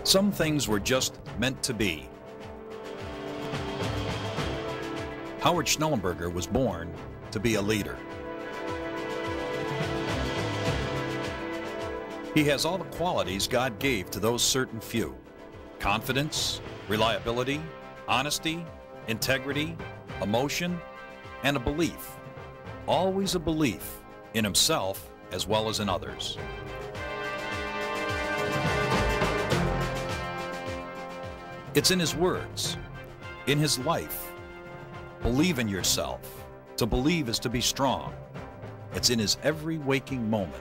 Some things were just meant to be. Howard Schnellenberger was born to be a leader. He has all the qualities God gave to those certain few: confidence, reliability, honesty, integrity, emotion, and a belief. Always a belief in himself as well as in others. It's in his words, in his life. Believe in yourself. To believe is to be strong. It's in his every waking moment.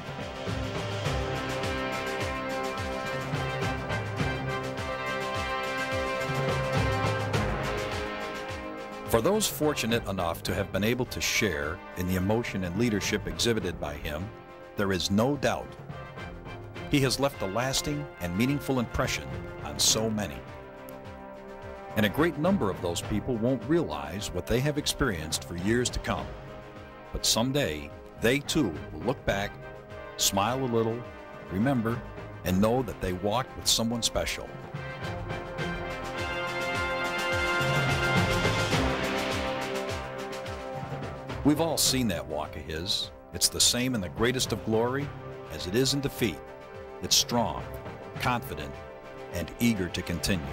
For those fortunate enough to have been able to share in the emotion and leadership exhibited by him, there is no doubt he has left a lasting and meaningful impression on so many. And a great number of those people won't realize what they have experienced for years to come. But someday, they too will look back, smile a little, remember, and know that they walked with someone special. We've all seen that walk of his. It's the same in the greatest of glory as it is in defeat. It's strong, confident, and eager to continue.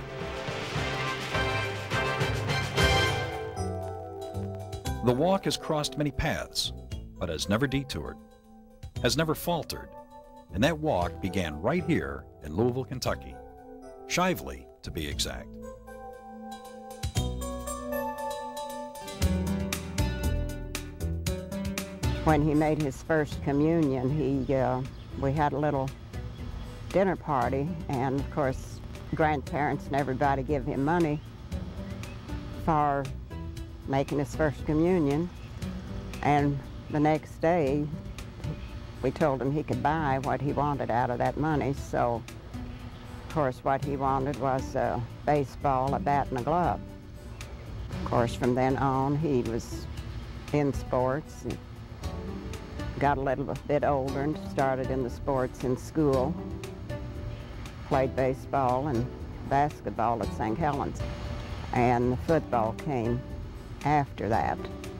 The walk has crossed many paths, but has never detoured, has never faltered, and that walk began right here in Louisville, Kentucky, Shively to be exact. When he made his first communion, we had a little dinner party, and of course grandparents and everybody give him money for making his first communion. And the next day we told him he could buy what he wanted out of that money. So of course what he wanted was a baseball, a bat, and a glove. Of course from then on he was in sports and got a little bit older and started in the sports in school. Played baseball and basketball at St. Helens. And the football came after that.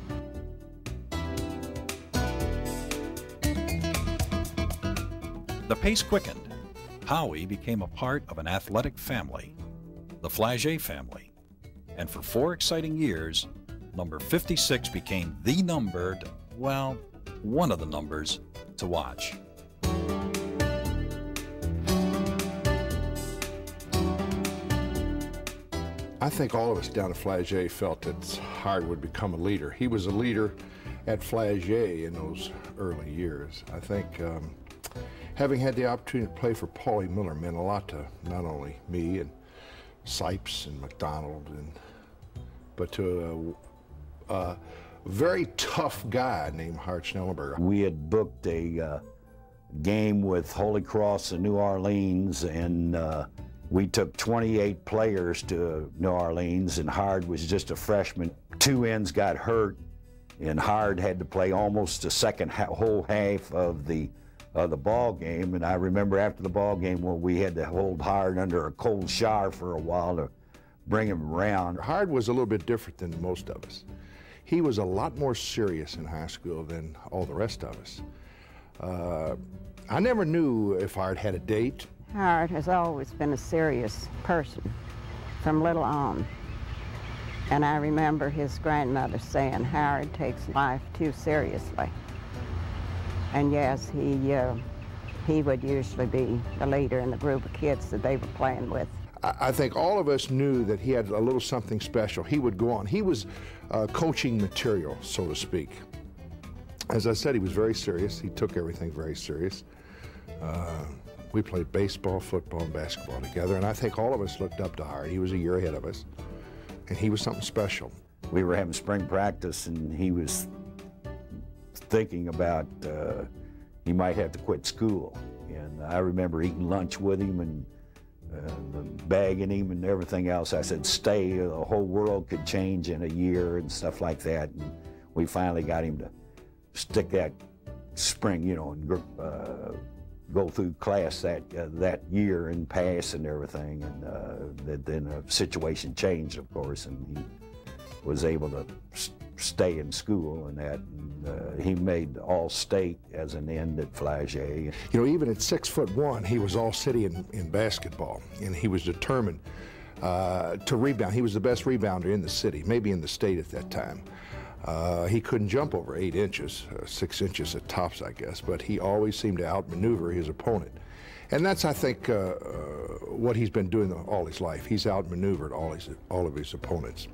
The pace quickened. Howie became a part of an athletic family, the Flagey family. And for 4 exciting years, number 56 became the number, well, one of the numbers to watch. I think all of us down at Flagey felt that Howard would become a leader. He was a leader at Flagey in those early years. I think having had the opportunity to play for Paulie Miller meant a lot to not only me and Sipes and McDonald, but to a very tough guy named Howard Schnellenberger. We had booked a game with Holy Cross in New Orleans, and we took 28 players to New Orleans, and Howard was just a freshman. 2 ends got hurt, and Howard had to play almost the whole half of the ball game. And I remember after the ball game when we had to hold Howard under a cold shower for a while to bring him around. Howard was a little bit different than most of us. He was a lot more serious in high school than all the rest of us. I never knew if Howard had a date. Howard has always been a serious person from little on. And I remember his grandmother saying Howard takes life too seriously. And yes, he would usually be the leader in the group of kids that they were playing with. I think all of us knew that he had a little something special. He would go on. He was coaching material, so to speak. As I said, he was very serious. He took everything very serious. We played baseball, football, and basketball together, and I think all of us looked up to Howard. He was a year ahead of us, and he was something special. We were having spring practice, and he was thinking about he might have to quit school. And I remember eating lunch with him and bagging him and everything else. I said, stay, the whole world could change in a year and stuff like that. And we finally got him to stick that spring, you know, and go through class that year and pass and everything, and then a situation changed, of course, and he was able to stay in school and that. And, he made All-State as an end at Flagey. You know, even at 6'1", he was All-City in basketball, and he was determined to rebound. He was the best rebounder in the city, maybe in the state at that time. He couldn't jump over 8 inches, 6 inches at tops, I guess, but he always seemed to outmaneuver his opponent. And that's, I think, what he's been doing all his life. He's outmaneuvered all of his opponents.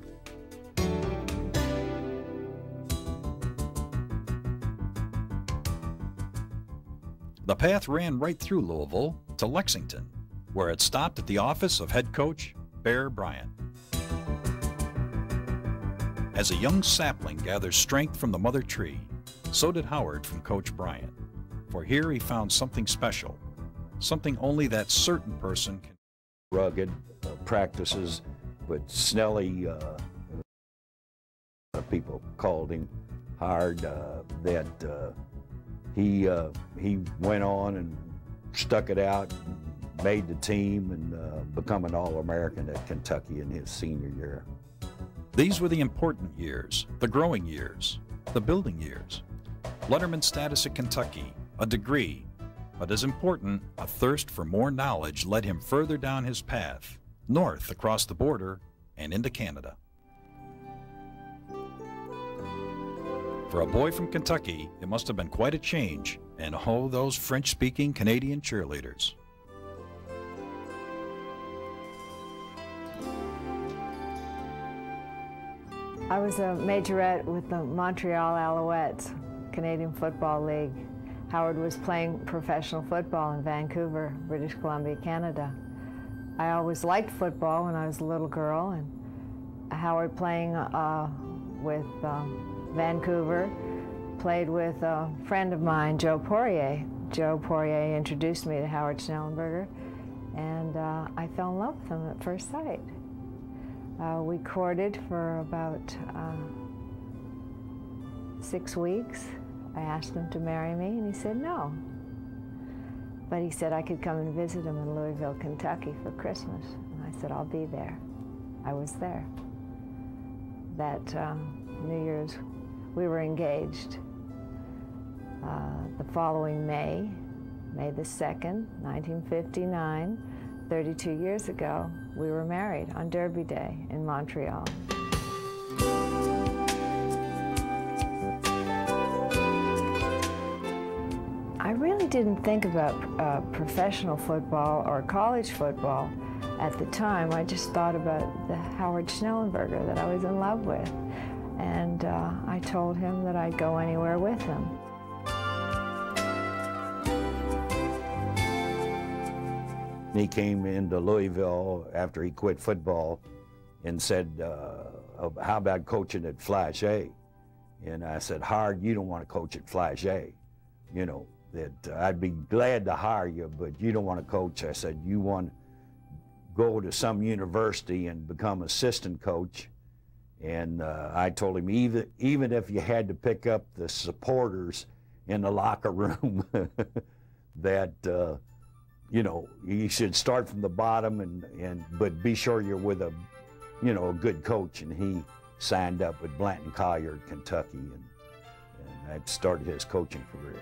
The path ran right through Louisville to Lexington, where it stopped at the office of head coach Bear Bryant. As a young sapling gathers strength from the mother tree, so did Howard from Coach Bryant. For here he found something special, something only that certain person can. Rugged practices, but Snelly, people called him hard, he went on and stuck it out, made the team, and become an All-American at Kentucky in his senior year. These were the important years, the growing years, the building years. Letterman status at Kentucky, a degree, but as important, a thirst for more knowledge led him further down his path, north across the border and into Canada. For a boy from Kentucky, it must have been quite a change, and oh, those French-speaking Canadian cheerleaders. I was a majorette with the Montreal Alouettes, Canadian Football League. Howard was playing professional football in Vancouver, British Columbia, Canada. I always liked football when I was a little girl, and Howard playing with Vancouver, played with a friend of mine, Joe Poirier. Joe Poirier introduced me to Howard Schnellenberger, and I fell in love with him at first sight. We courted for about 6 weeks. I asked him to marry me, and he said no. But he said I could come and visit him in Louisville, Kentucky for Christmas. And I said, I'll be there. I was there. That New Year's, we were engaged. The following May the 2nd, 1959, 32 years ago, we were married on Derby Day in Montreal. I really didn't think about professional football or college football at the time. I just thought about the Howard Schnellenberger that I was in love with. And I told him that I'd go anywhere with him. He came into Louisville after he quit football and said, how about coaching at Flagey? And I said, Howard, you don't want to coach at Flagey. You know, that I'd be glad to hire you, but you don't want to coach. I said, you want to go to some university and become assistant coach. And I told him, even if you had to pick up the supporters in the locker room, that, you know, you should start from the bottom, but be sure you're with a good coach. And he signed up with Blanton Collier, Kentucky, and that started his coaching career.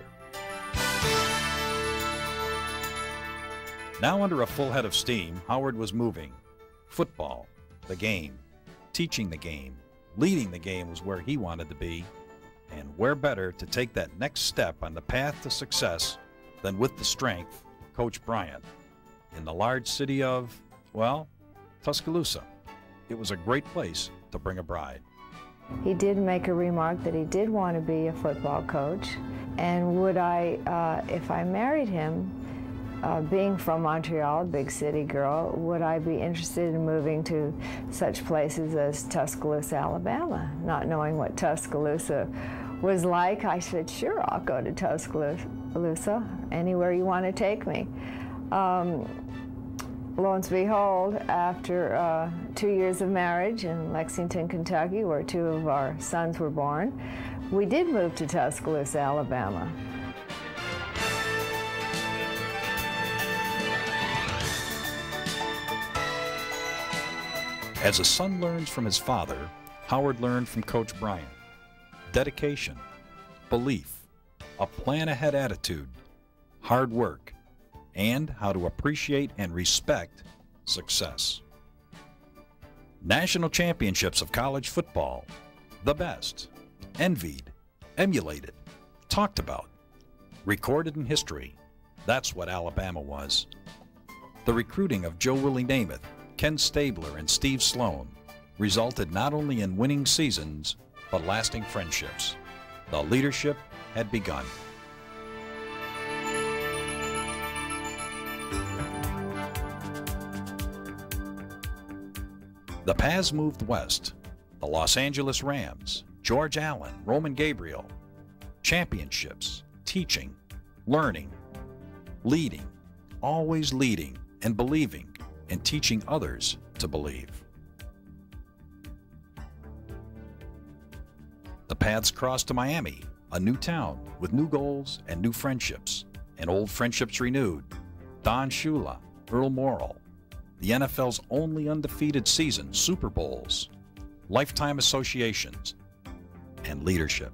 Now under a full head of steam, Howard was moving. Football, the game, teaching the game, leading the game was where he wanted to be, and where better to take that next step on the path to success than with the strength of Coach Bryant in the large city of, well, Tuscaloosa. It was a great place to bring a bride. He did make a remark that he did want to be a football coach, and would I, if I married him, being from Montreal, a big city girl, would I be interested in moving to such places as Tuscaloosa, Alabama? Not knowing what Tuscaloosa was like, I said, sure, I'll go to Tuscaloosa, anywhere you want to take me. Lo and behold, after 2 years of marriage in Lexington, Kentucky, where 2 of our sons were born, we did move to Tuscaloosa, Alabama. As a son learns from his father, Howard learned from Coach Bryant. Dedication, belief, a plan-ahead attitude, hard work, and how to appreciate and respect success. National championships of college football, the best, envied, emulated, talked about, recorded in history. That's what Alabama was. The recruiting of Joe Willie Namath, Ken Stabler, and Steve Sloan resulted not only in winning seasons, but lasting friendships. The leadership had begun. The paths moved west. The Los Angeles Rams, George Allen, Roman Gabriel. Championships, teaching, learning, leading, always leading and believing and teaching others to believe. The paths crossed to Miami, a new town with new goals and new friendships, and old friendships renewed. Don Shula, Earl Morrall, the NFL's only undefeated season, Super Bowls, lifetime associations, and leadership.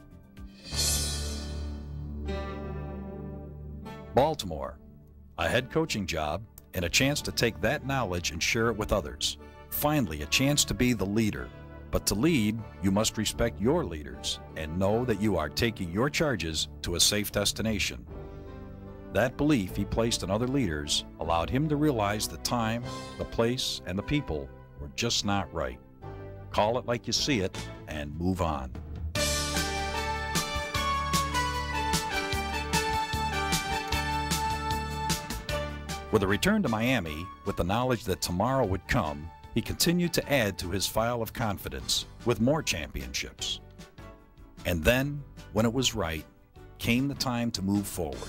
Baltimore, a head coaching job and a chance to take that knowledge and share it with others. Finally, a chance to be the leader. But to lead, you must respect your leaders and know that you are taking your charges to a safe destination. That belief he placed in other leaders allowed him to realize the time, the place, and the people were just not right. Call it like you see it and move on. With a return to Miami, with the knowledge that tomorrow would come, he continued to add to his file of confidence with more championships. And then, when it was right, came the time to move forward.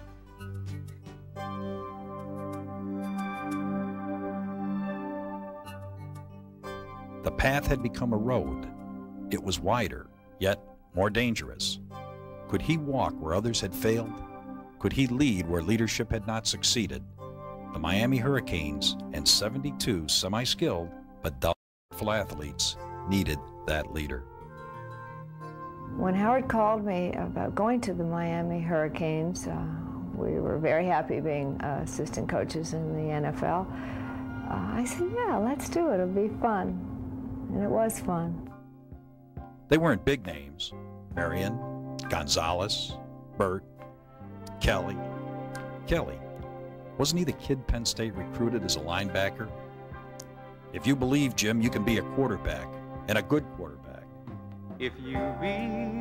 The path had become a road. It was wider, yet more dangerous. Could he walk where others had failed? Could he lead where leadership had not succeeded? The Miami Hurricanes and 72 semi-skilled but doubtful athletes needed that leader. When Howard called me about going to the Miami Hurricanes, we were very happy being assistant coaches in the NFL. I said, yeah, let's do it. It'll be fun. And it was fun. They weren't big names. Marion, Gonzalez, Burt, Kelly. Kelly. Wasn't he the kid Penn State recruited as a linebacker? If you believe, Jim, you can be a quarterback, and a good quarterback. If you believe.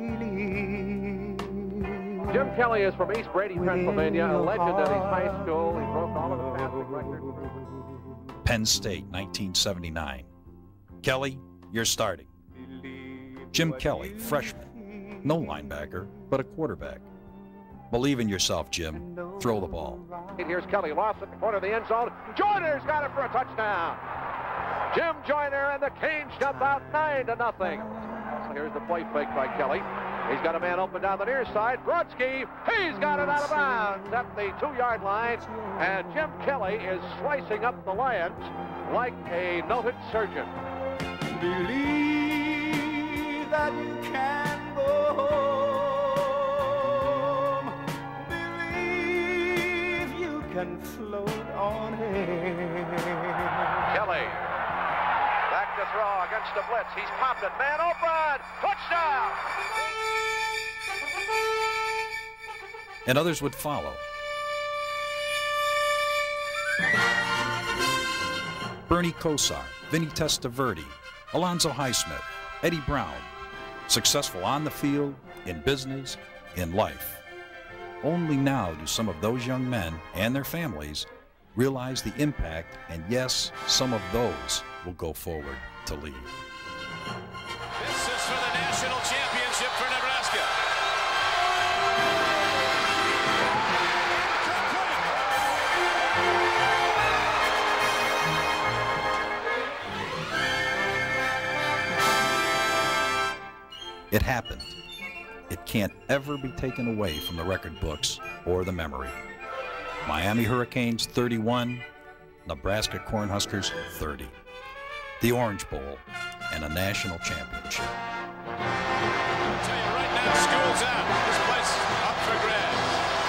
Jim Kelly is from East Brady, Pennsylvania, a legend at his high school. He broke all of the passing records. Penn State, 1979. Kelly, you're starting. Jim Kelly, freshman. No linebacker, but a quarterback. Believe in yourself, Jim. Throw the ball. Here's Kelly, lost at the corner of the end zone. Joyner's got it for a touchdown. Jim Joyner and the Canes jump out 9-0. So here's the play fake by Kelly. He's got a man open down the near side. Brodsky, he's got it out of bounds at the 2-yard line. And Jim Kelly is slicing up the Lions like a noted surgeon. Believe that you can go home. Believe you can float on air. Kelly, back to throw against the blitz. He's popped it. Man open. Touchdown. And others would follow. Bernie Kosar, Vinny Testaverde, Alonzo Highsmith, Eddie Brown, successful on the field, in business, in life. Only now do some of those young men and their families realize the impact, and yes, some of those will go forward to lead. This is for the national championship for Nebraska. It happened. It can't ever be taken away from the record books or the memory. Miami Hurricanes 31, Nebraska Cornhuskers 30. the Orange Bowl, and a national championship. I'll tell you right now, school's out. This place is up for grabs.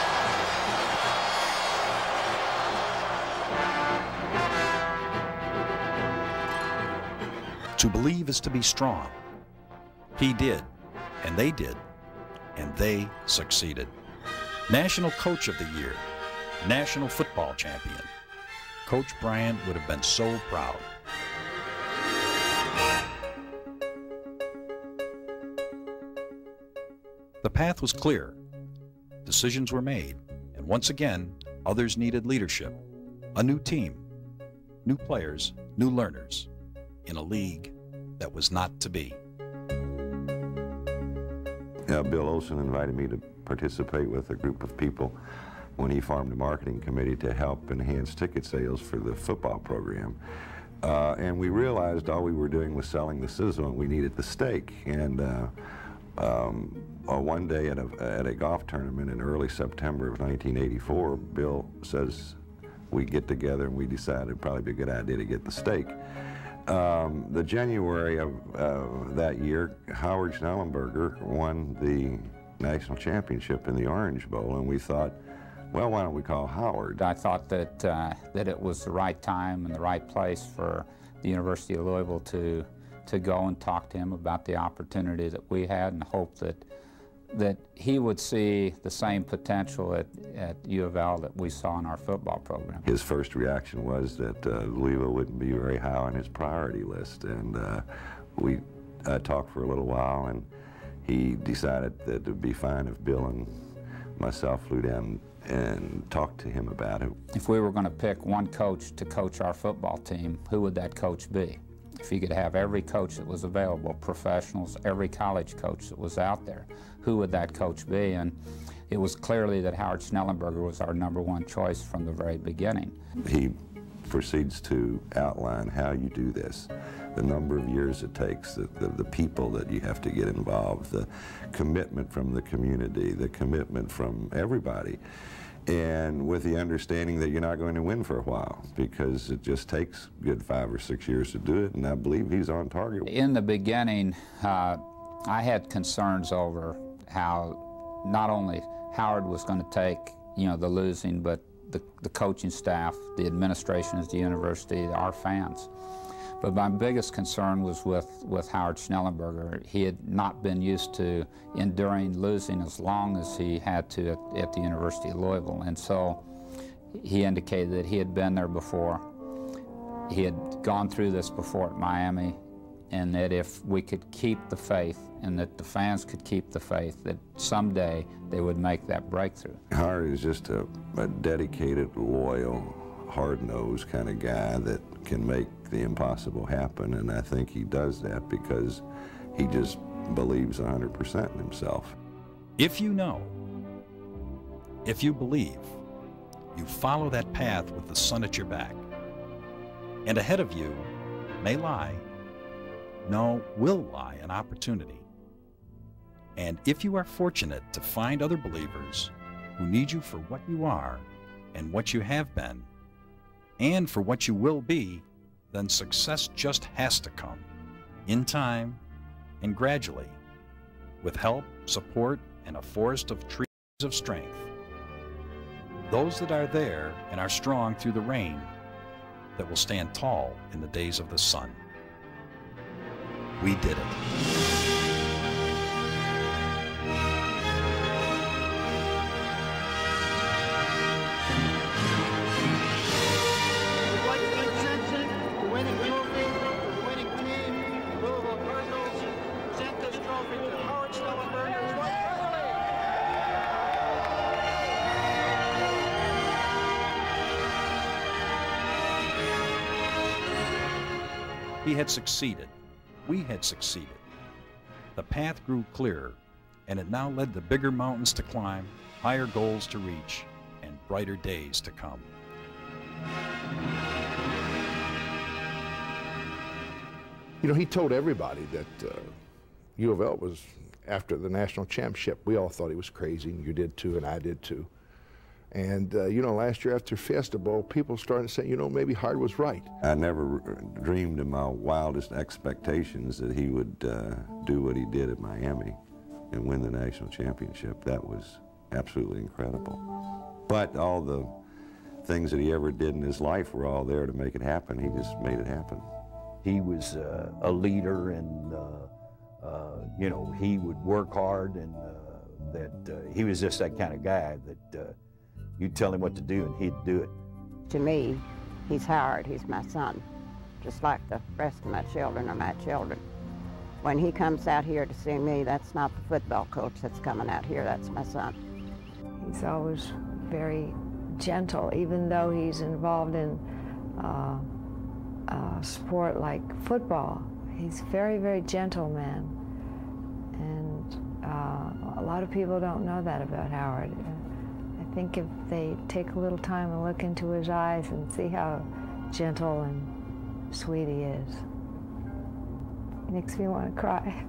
To believe is to be strong. He did, and they succeeded. National Coach of the Year, National Football Champion. Coach Bryant would have been so proud. The path was clear. Decisions were made, and once again, others needed leadership. A new team, new players, new learners, in a league that was not to be. Bill Olson invited me to participate with a group of people when he formed a marketing committee to help enhance ticket sales for the football program. And we realized all we were doing was selling the sizzle, and we needed the steak. And one day at a golf tournament in early September of 1984, Bill says we get together and we decided it'd probably be a good idea to get the steak. The January of that year, Howard Schnellenberger won the national championship in the Orange Bowl, and we thought, well, why don't we call Howard? I thought that that it was the right time and the right place for the University of Louisville to go and talk to him about the opportunity that we had, and hope that he would see the same potential at U of L that we saw in our football program. His first reaction was that Louisville wouldn't be very high on his priority list, and we talked for a little while, and he decided that it would be fine if Bill and myself flew down and talked to him about it. If we were going to pick one coach to coach our football team, who would that coach be? If you could have every coach that was available, professionals, every college coach that was out there, who would that coach be? And it was clearly that Howard Schnellenberger was our #1 choice from the very beginning. He proceeds to outline how you do this, the number of years it takes, the people that you have to get involved, the commitment from the community, the commitment from everybody, and with the understanding that you're not going to win for a while, because it just takes a good 5 or 6 years to do it, and I believe he's on target. In the beginning, I had concerns over how not only Howard was going to take, the losing, but the coaching staff, the administration at the university, our fans. But my biggest concern was with Howard Schnellenberger. He had not been used to enduring losing as long as he had to at the University of Louisville. And so he indicated that he had been there before. He had gone through this before at Miami, and that if we could keep the faith and that the fans could keep the faith, that someday they would make that breakthrough. Howard is just a dedicated, loyal, hard-nosed kind of guy that can make the impossible happen, and I think he does that because he just believes 100% in himself. If you know, if you believe, you follow that path with the sun at your back. And ahead of you will lie an opportunity. And if you are fortunate to find other believers who need you for what you are and what you have been, and for what you will be, then success just has to come, in time and gradually, with help, support, and a forest of trees of strength. Those that are there and are strong through the rain, that will stand tall in the days of the sun. We did it. He had succeeded. We had succeeded. The path grew clearer, and it now led to bigger mountains to climb, higher goals to reach, and brighter days to come. He told everybody that U of L was after the national championship. We all thought he was crazy, and you did too, and I did too. And, you know, last year after Fiesta Bowl, people started to say, you know, maybe Hard was right. I never dreamed in my wildest expectations that he would do what he did at Miami and win the national championship. That was absolutely incredible. But all the things that he ever did in his life were all there to make it happen. He just made it happen. He was a leader, and you know, he would work hard, and he was just that kind of guy that you'd tell him what to do and he'd do it. To me, he's Howard. He's my son, just like the rest of my children are my children. When he comes out here to see me, that's not the football coach that's coming out here, that's my son. He's always very gentle, even though he's involved in a sport like football. He's a very, very gentle man. And a lot of people don't know that about Howard. I think if they take a little time and look into his eyes and see how gentle and sweet he is, it makes me want to cry.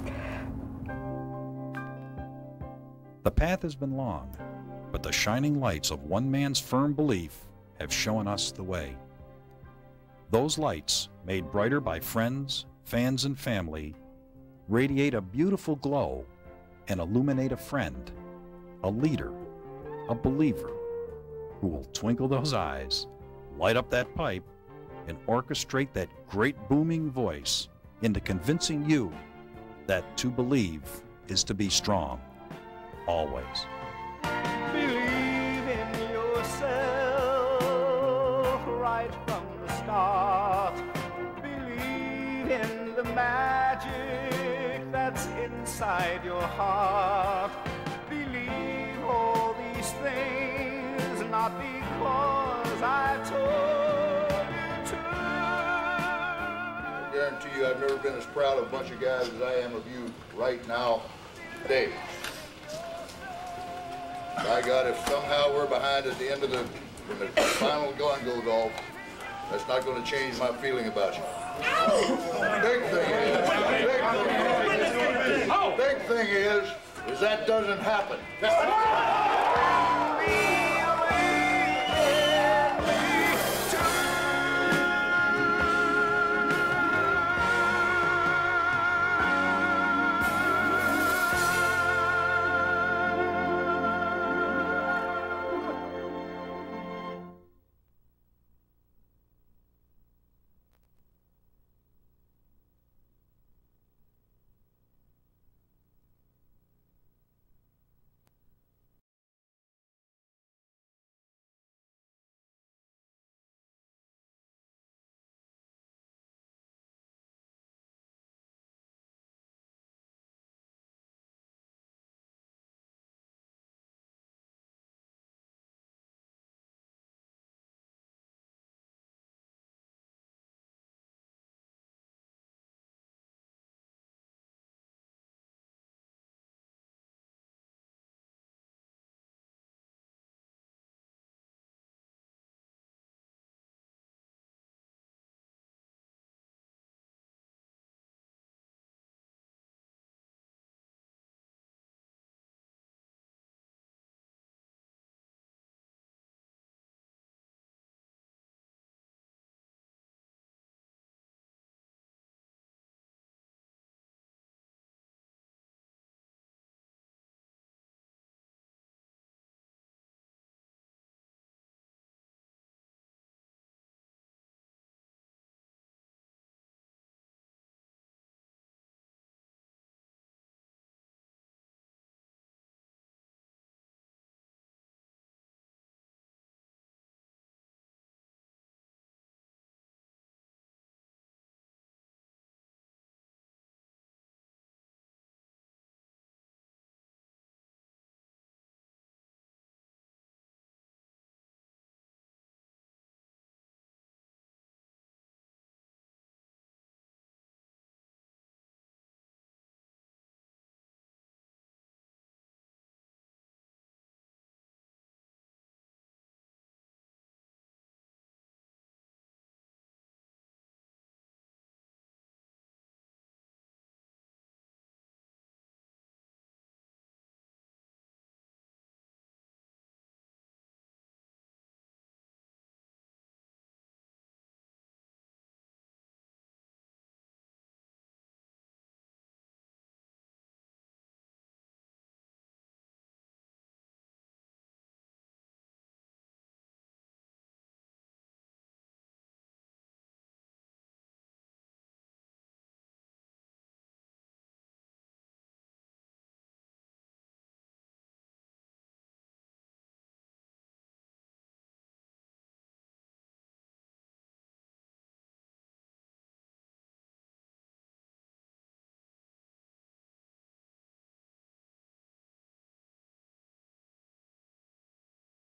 The path has been long, but the shining lights of one man's firm belief have shown us the way. Those lights, made brighter by friends, fans, and family, radiate a beautiful glow and illuminate a friend, a leader, a believer, who will twinkle those eyes, light up that pipe, and orchestrate that great booming voice into convincing you that to believe is to be strong, always. Believe in yourself right from the start. Believe in the magic that's inside your heart. Believe all these things, not because I told you to. I guarantee you I've never been as proud of a bunch of guys as I am of you right now, Dave. By God, if somehow we're behind at the end of when the final gun goes off, that's not going to change my feeling about you. Big thing is that doesn't happen.